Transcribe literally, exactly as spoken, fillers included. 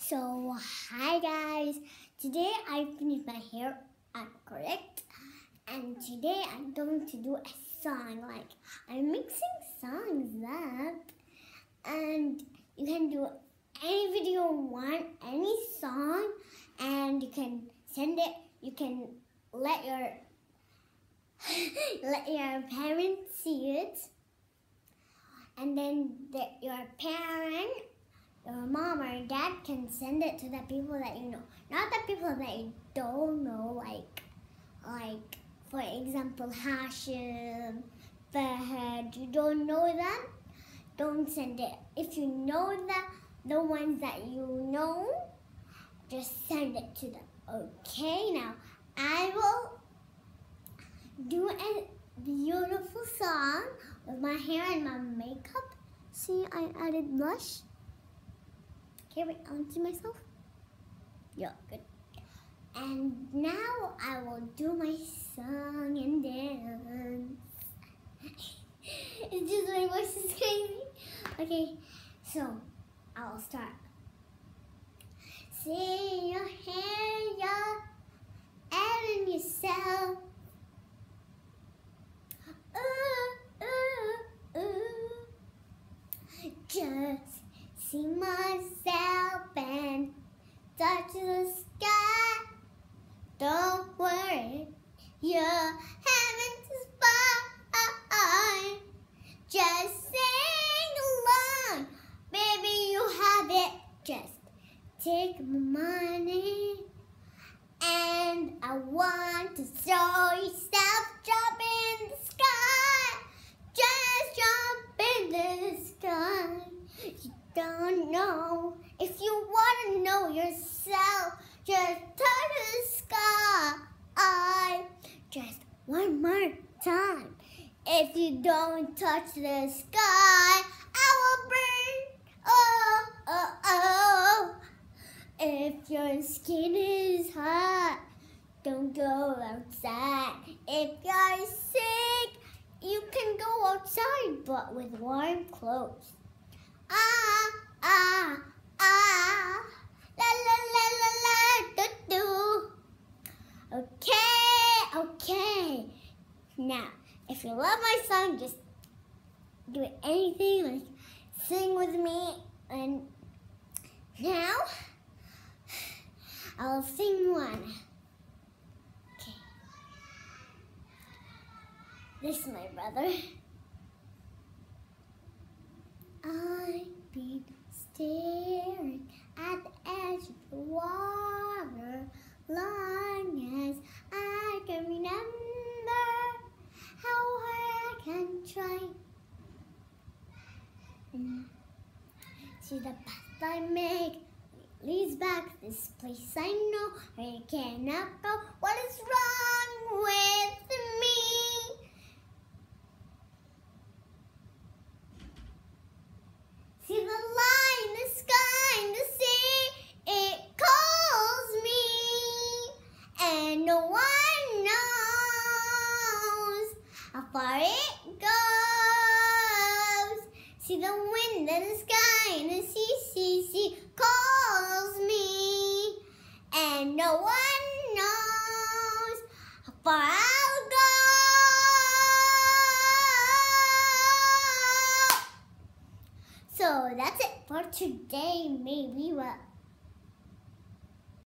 So, hi guys. Today I finished my hair at correct, and today I'm going to do a song. Like, I'm mixing songs up, and you can do any video you want, any song, and you can send it. You can let your let your parents see it, and then the, your parent. Your mom or dad can send it to the people that you know, not the people that you don't know, like, like for example, Hashim, Fahad. You don't know them, don't send it. If you know the, the ones that you know, just send it to them. Okay, now I will do a beautiful song with my hair and my makeup. See, I added blush. Okay, wait, I'll see myself. Yeah, good. And now I will do my song and dance. It's just my voice is crazy. Okay, so I'll start. See your hair, your and yourself. Ooh, ooh, ooh. Just see myself and touch the sky. Don't worry, you're having to spy. Just sing along, baby, you have it. Just take my money, and I want to show yourself. Jump in the sky, just jump in the sky. You don't know. If you want to know yourself, just touch the sky. I just one more time. If you don't touch the sky, I will burn. Oh, oh, oh. If your skin is hot, don't go outside. If you're sick, you can go outside, but with warm clothes. Ah, ah, ah, la la la la la, do do. Okay, okay. Now, if you love my song, just do anything, like sing with me. And now, I'll sing one. Okay. This is my brother. I've been staring at the edge of the water long as I can remember how hard I can try. And see the path I make leads back this place I know where you cannot go. What is wrong with me? See the line, the sky, and the sea, it calls me, and no one knows how far it goes. See the wind and the sky and the sea, sea, sea calls me, and no one knows how far I'll go. So that's it for today. Maybe what?